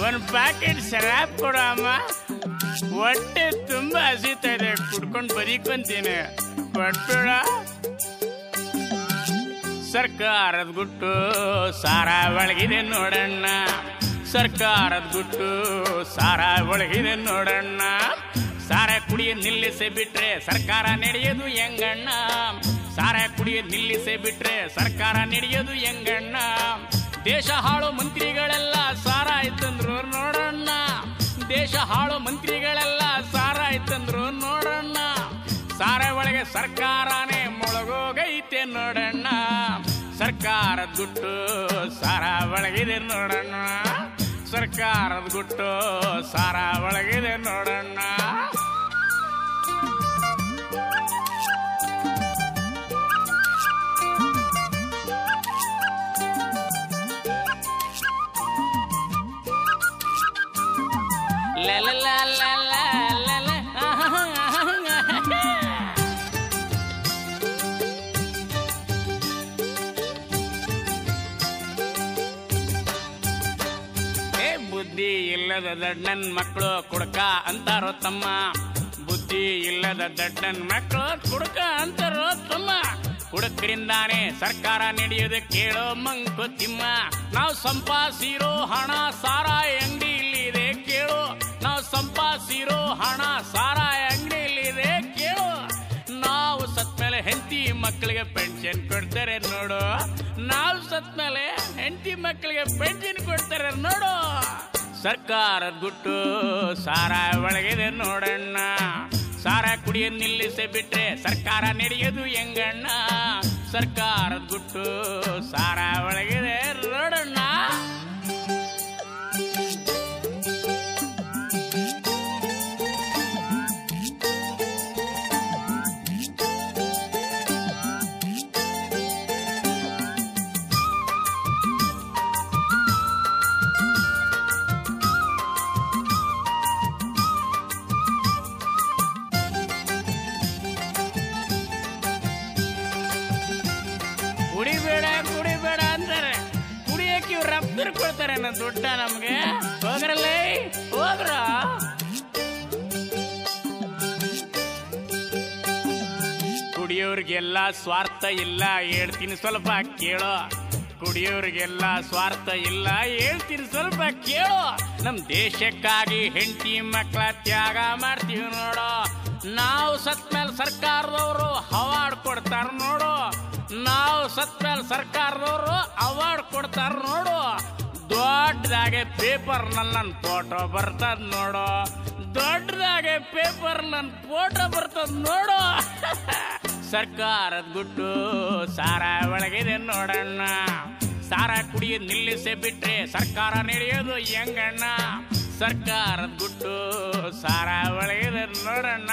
ಒಂದು ಪ್ಯಾಕೆಟ್ ಶರಾಬ್ ಕೊಡು ಅಮ್ಮ, ಹೊಟ್ಟೆ ತುಂಬಾ ಹಸಿತಾ ಇದೆ, ಕುಡ್ಕೊಂಡು ಬರೀಕೊಂತೀನಿ, ಕೊಟ್ಬಿಡ. ಸರ್ಕಾರದ ಗುಟ್ಟು ಸಾರ ಒಳಗಿದೆ ನೋಡಣ್ಣ, ಸರ್ಕಾರದ ಗುಟ್ಟು ಸಾರ ಒಳಗಿದೆ ನೋಡಣ್ಣ. ಸಾರ ಕುಡಿಯ ನಿಲ್ಲಿಸಿ ಬಿಟ್ರೆ ಸರ್ಕಾರ ನಡೆಯೋದು ಹೆಂಗಣ್ಣ, ಸಾರ ಕುಡಿಯ ನಿಲ್ಲಿಸಿ ಬಿಟ್ರೆ ಸರ್ಕಾರ ನಡೆಯೋದು ಹೆಂಗಣ್ಣ. ದೇಶ ಹಾಳು ಮಂತ್ರಿಗಳೆಲ್ಲ ಸಾರ ಆಯ್ತಂದ್ರು ನೋಡಣ್ಣ, ದೇಶ ಹಾಳು ಮಂತ್ರಿಗಳೆಲ್ಲ ಸಾರ ಆಯ್ತಂದ್ರು ನೋಡಣ್ಣ. ಸಾರ ಒಳಗೆ ಸರ್ಕಾರನೇ ಮುಳುಗೋಗೈತೆ ನೋಡಣ್ಣ, ಸರ್ಕಾರದ ಗುಟ್ಟು ಸಾರ ಒಳಗಿದೆ ನೋಡಣ್ಣ, ಸರ್ಕಾರದ ಗುಟ್ಟು ಸಾರ ಒಳಗಿದೆ ನೋಡಣ್ಣ. ಬುದ್ಧಿ ಇಲ್ಲದ ದಡ್ಡನ್ ಮಕ್ಕಳು ಕುಡ್ಕ ಅಂತಾರೋ ತಮ್ಮ, ಬುದ್ಧಿ ಇಲ್ಲದ ದಡ್ಡನ್ ಮಕ್ಕಳು ಕುಡ್ಕ ಅಂತಾರೋ ತಮ್ಮ. ಕುಡಕರಿಂದಾನೆ ಸರ್ಕಾರ ನಡೆಯೋದು ಕೇಳೋ ಮಂಕುತಿಮ್ಮ. ನಾವು ಸಂಪಾದಿಸಿರೋ ಹಣ ಸಾರಾಯಿ ಅಂಗಡಿಯಲ್ಲಿದೆ ಕೇಳು, ನಾವು ಸಂಪಾದಿಸಿರೋ ಹಣ ಸಾರಾಯಿ ಅಂಗಡಿಯಲ್ಲಿದೆ ಕೇಳು. ನಾವು ಸತ್ಮೇಲೆ ಹೆಂಡತಿ ಮಕ್ಕಳಿಗೆ ಪೆನ್ಷನ್ ಕೊಡ್ತಾರೆ ನೋಡು, ನಾವು ಸತ್ಮೇಲೆ ಹೆಂಡತಿ ಮಕ್ಕಳಿಗೆ ಪೆನ್ಷನ್ ಕೊಡ್ತಾರೆ ನೋಡು. ಸರ್ಕಾರದ ಗುಟ್ಟು ಸಾರ ಒಳಗಿದೆ ನೋಡಣ್ಣ, ಸಾರ ಕುಡಿಯ ನಿಲ್ಲಿಸಿ ಬಿಟ್ರೆ ಸರ್ಕಾರ ನಡೆಯೋದು ಹೆಂಗಣ್ಣ. ಸರ್ಕಾರದ ಗುಟ್ಟು ಸಾರ ಒಳಗಿದೆ ನೋಡಣ್ಣ. ಕುಡಿಬೇಡ ಕುಡಿಬೇಡ ಅಂತಾರೆ, ಕುಡಿಯಕ್ಕೆ ಇವ್ರು ರಫ್ತರು ಕೊಡ್ತಾರೆ ನನ್ನ ದುಡ್ಡ ನಮ್ಗೆ. ಹೋಗ್ರಲ್ಲೇ ಹೋಗ್ರ. ಕುಡಿಯೋರಿಗೆಲ್ಲ ಸ್ವಾರ್ಥ ಇಲ್ಲ ಹೇಳ್ತೀನಿ ಸ್ವಲ್ಪ ಕೇಳೋ, ಕುಡಿಯೋರಿಗೆಲ್ಲ ಸ್ವಾರ್ಥ ಇಲ್ಲ ಹೇಳ್ತೀನಿ ಸ್ವಲ್ಪ ಕೇಳೋ. ನಮ್ ದೇಶಕ್ಕಾಗಿ ಹೆಂಡತಿ ಮಕ್ಕಳ ತ್ಯಾಗ ಮಾಡ್ತೀವಿ ನೋಡೋ, ನಾವು ಸತ್ಮೇಲೆ ಸರ್ಕಾರದವರು ಅವಾರ್ಡ್ ಕೊಡ್ತಾರ ನೋಡು, ನಾವು ಸತ್ಮೇಲೆ ಸರ್ಕಾರದವರು ಅವಾರ್ಡ್ ಕೊಡ್ತಾರ ನೋಡು. ದೊಡ್ಡದಾಗೆ ಪೇಪರ್ ನಲ್ಲಿ ನನ್ನ ಫೋಟೋ ಬರ್ತದ ನೋಡು, ದೊಡ್ಡದಾಗೆ ಪೇಪರ್ ನನ್ನ ಫೋಟೋ ಬರ್ತದ ನೋಡು. ಸರ್ಕಾರದ ಗುಟ್ಟು ಸಾರ ಒಳಗಿದೆ ನೋಡಣ್ಣ, ಸಾರ ಕುಡಿಯ ನಿಲ್ಲಿಸಿ ಬಿಟ್ರೆ ಸರ್ಕಾರ ನಡೆಯೋದು ಹೆಂಗಣ್ಣ. ಸರ್ಕಾರದ ಗುಟ್ಟು ಸಾರ ಒಳಗಿದೆ ನೋಡಣ್ಣ.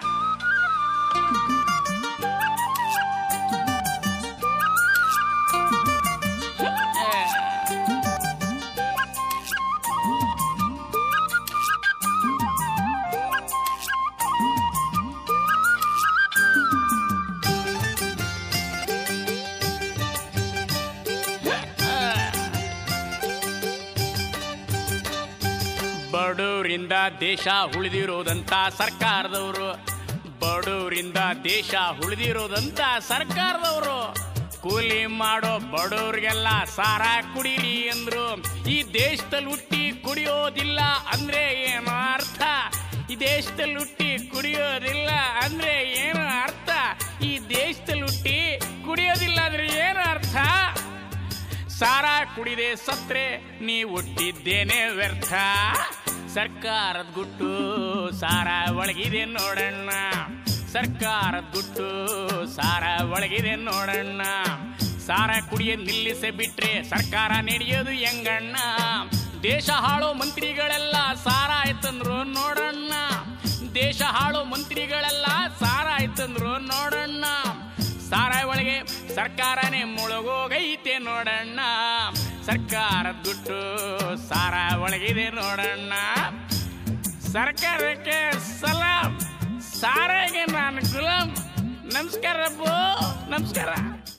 ಬಡವರಿಂದ ದೇಶ ಉಳಿದಿರೋದಂತ ಸರ್ಕಾರದವರು, ಬಡವರಿಂದ ದೇಶ ಉಳಿದಿರೋದಂತ ಸರ್ಕಾರದವರು. ಕೂಲಿ ಮಾಡೋ ಬಡವ್ರಿಗೆಲ್ಲ ಸಾರ ಕುಡೀರಿ ಅಂದ್ರು, ಈ ದೇಶದಲ್ಲಿ ಹುಟ್ಟಿ ಕುಡಿಯೋದಿಲ್ಲ ಅಂದ್ರೆ ಏನು ಅರ್ಥ? ಈ ದೇಶದಲ್ಲಿ ಹುಟ್ಟಿ ಕುಡಿಯೋದಿಲ್ಲ ಅಂದ್ರೆ ಏನು ಅರ್ಥ? ಈ ದೇಶದಲ್ಲಿ ಹುಟ್ಟಿ ಕುಡಿಯೋದಿಲ್ಲ ಅಂದ್ರೆ ಏನು ಅರ್ಥ? ಸಾರ ಕುಡಿದೆ ಸತ್ರೆ ನೀ ಹುಟ್ಟಿದ್ದೇನೆ ವ್ಯರ್ಥ. ಸರ್ಕಾರದ ಗುಟ್ಟು ಸಾರ ಒಳಗಿದೆ ನೋಡಣ್ಣ, ಸರ್ಕಾರದ ಗುಟ್ಟು ಸಾರ ಒಳಗಿದೆ ನೋಡಣ್ಣ. ಸಾರ ಕುಡಿಯ ನಿಲ್ಲಿಸಿ ಬಿಟ್ರೆ ಸರ್ಕಾರ ನಡೆಯೋದು ಹೆಂಗಣ್ಣ. ದೇಶ ಹಾಳೋ ಮಂತ್ರಿಗಳೆಲ್ಲ ಸಾರ ಆಯ್ತಂದ್ರು ನೋಡಣ್ಣ, ದೇಶ ಹಾಳೋ ಮಂತ್ರಿಗಳೆಲ್ಲ ಸಾರ ಆಯ್ತಂದ್ರು ನೋಡಣ್ಣ. ಸಾರ ಒಳಗೆ ಸರ್ಕಾರನೇ ಮುಳುಗೋಗೈತೆ ನೋಡಣ್ಣ, ಸರ್ಕಾರದ ಗುಟ್ಟು ಸಾರ ಒಳಗಿದೆ ನೋಡಣ್ಣ. ಸರ್ಕಾರಕ್ಕೆ ಸಲಾಂ, ಸಾರಿಗೆ ನಾನು ಗುಲಾಮ್. ನಮಸ್ಕಾರ, ನಮಸ್ಕಾರ.